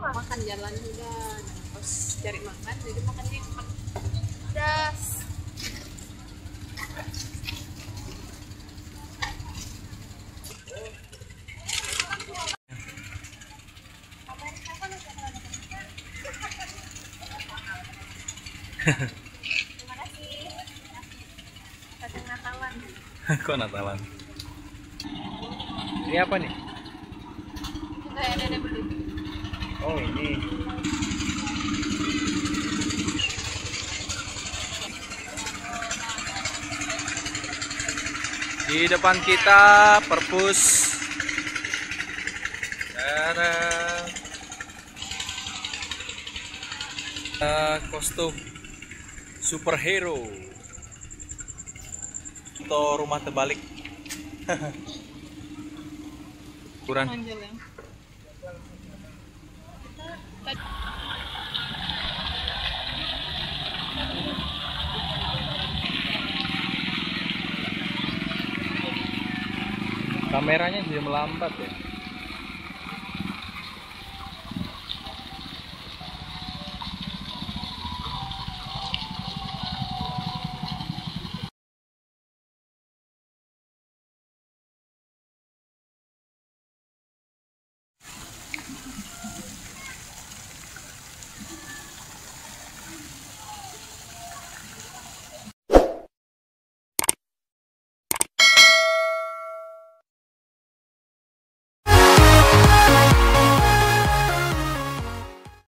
makan jalan udah, terus cari makan, jadi makannya cepat. Das. Terima kasih. Kacang Natalan. Kok Natalan? Ini apa nih? Udah ada beli. Oh ini. Di depan kita perpus. Kostum superhero atau rumah terbalik. Kurang. Manjel ya. Kameranya jadi melambat ya.